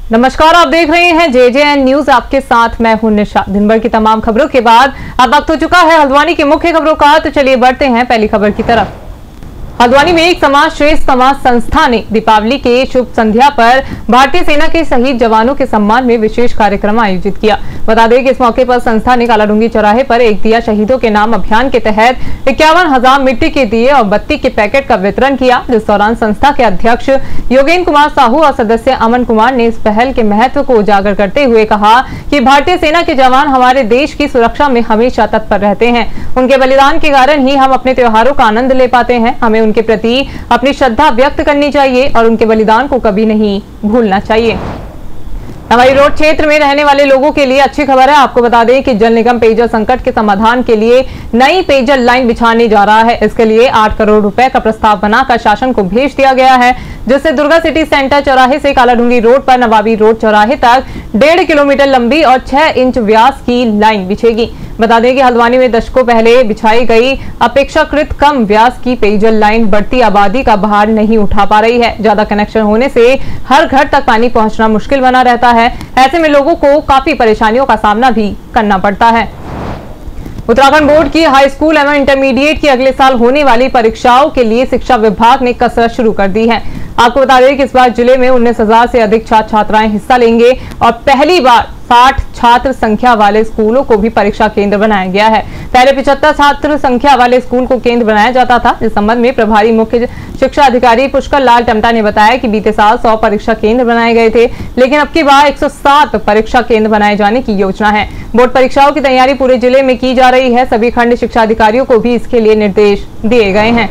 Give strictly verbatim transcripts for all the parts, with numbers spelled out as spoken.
नमस्कार, आप देख रहे हैं जे जे एन न्यूज। आपके साथ मैं हूं निशा। दिन भर की तमाम खबरों के बाद अब वक्त हो चुका है हल्द्वानी की मुख्य खबरों का। तो चलिए बढ़ते हैं पहली खबर की तरफ। हल्द्वानी में एक समाज श्रेष्ठ समाज संस्था ने दीपावली के शुभ संध्या पर भारतीय सेना के शहीद जवानों के सम्मान में विशेष कार्यक्रम आयोजित किया। बता दें कि इस मौके पर संस्था ने कालाडूंगी चौराहे पर एक दिया शहीदों के नाम अभियान के तहत इक्यावन हजार मिट्टी के दिए और बत्ती के पैकेट का वितरण किया। जिस दौरान संस्था के अध्यक्ष योगेंद्र कुमार साहू और सदस्य अमन कुमार ने इस पहल के महत्व को उजागर करते हुए कहा कि भारतीय सेना के जवान हमारे देश की सुरक्षा में हमेशा तत्पर रहते हैं। उनके बलिदान के कारण ही हम अपने त्योहारों का आनंद ले पाते हैं। हमें उनके प्रति अपनी श्रद्धा व्यक्त करनी चाहिए और उनके बलिदान को कभी नहीं भूलना चाहिए। हमारी रोड क्षेत्र में रहने वाले लोगों के लिए अच्छी खबर है। आपको बता दें कि जल निगम पेयजल संकट के समाधान के लिए नई पेयजल लाइन बिछाने जा रहा है। इसके लिए आठ करोड़ रुपए का प्रस्ताव बनाकर शासन को भेज दिया गया है, जिससे दुर्गा सिटी सेंटर चौराहे से कालाडूंगी रोड पर नवाबी रोड चौराहे तक डेढ़ किलोमीटर लंबी और छह इंच व्यास की लाइन बिछेगी। बता दें कि हल्द्वानी में दशकों पहले बिछाई गई अपेक्षाकृत कम व्यास की पेयजल लाइन बढ़ती आबादी का भार नहीं उठा पा रही है। ज्यादा कनेक्शन होने से हर घर तक पानी पहुंचना मुश्किल बना रहता है। ऐसे में लोगों को काफी परेशानियों का सामना भी करना पड़ता है। उत्तराखंड बोर्ड की हाई स्कूल एवं इंटरमीडिएट की अगले साल होने वाली परीक्षाओं के लिए शिक्षा विभाग ने कसरत शुरू कर दी है। आपको बता दें कि इस बार जिले में उन्नीस हजार से अधिक छात्र छात्राएं हिस्सा लेंगे और पहली बार साठ छात्र संख्या वाले स्कूलों को भी परीक्षा केंद्र बनाया गया है। पहले पचहत्तर छात्र संख्या वाले स्कूल को केंद्र बनाया जाता था। इस संबंध में प्रभारी मुख्य शिक्षा अधिकारी पुष्कर लाल टमटा ने बताया कि बीते साल सौ परीक्षा केंद्र बनाए गए थे, लेकिन अब की बार एक सौ सात परीक्षा केंद्र बनाए जाने की योजना है। बोर्ड परीक्षाओं की तैयारी पूरे जिले में की जा रही है। सभी खंड शिक्षा अधिकारियों को भी इसके लिए निर्देश दिए गए हैं।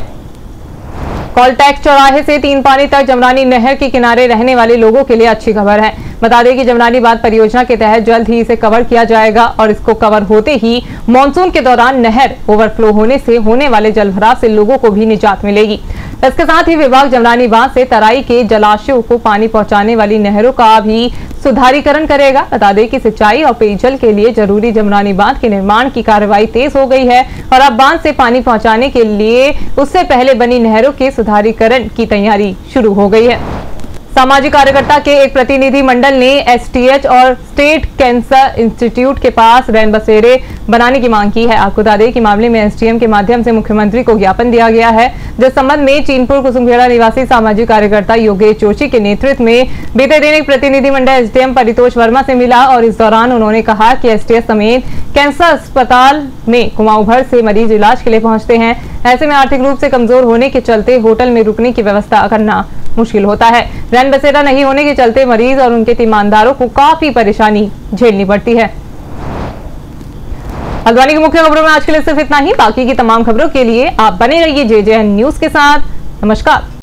कॉलटैक्स चौराहे से तीन पानी तक जमरानी नहर के किनारे रहने वाले लोगों के लिए अच्छी खबर है। बता दें कि जमरानी बांध परियोजना के तहत जल्द ही इसे कवर किया जाएगा और इसको कवर होते ही मानसून के दौरान नहर ओवरफ्लो होने से होने वाले जलभराव से लोगों को भी निजात मिलेगी। इसके साथ ही विभाग जमरानी बांध से तराई के जलाशयों को पानी पहुंचाने वाली नहरों का भी सुधारीकरण करेगा। बता दें कि सिंचाई और पेयजल के लिए जरूरी जमरानी बांध के निर्माण की कार्रवाई तेज हो गई है और अब बांध से पानी पहुंचाने के लिए उससे पहले बनी नहरों के सुधारीकरण की तैयारी शुरू हो गई है। सामाजिक कार्यकर्ता के एक प्रतिनिधि मंडल ने एस टी एच और स्टेट कैंसर इंस्टीट्यूट के पास रैन बसेरे बनाने की मांग की है। आपको बता दें कि मामले में एस डी एम के माध्यम से मुख्यमंत्री को ज्ञापन दिया गया है, जिस संबंध में चीनपुर कुसुमखेड़ा निवासी सामाजिक कार्यकर्ता योगेश जोशी के नेतृत्व में बीते दिन एक प्रतिनिधि मंडल S D M Paritosh Verma से मिला और इस दौरान उन्होंने कहा कि एस टी एच समेत कैंसर अस्पताल में कुमाऊं भर से मरीज इलाज के लिए पहुंचते हैं। ऐसे में आर्थिक रूप से कमजोर होने के चलते होटल में रुकने की व्यवस्था करना मुश्किल होता है। रैन बसेरा नहीं होने के चलते मरीज और उनके तीमानदारों को काफी परेशानी झेलनी पड़ती है। हल्द्वानी की मुख्य खबरों में आज के लिए सिर्फ इतना ही। बाकी की तमाम खबरों के लिए आप बने रहिए जे जे एन न्यूज के साथ। नमस्कार।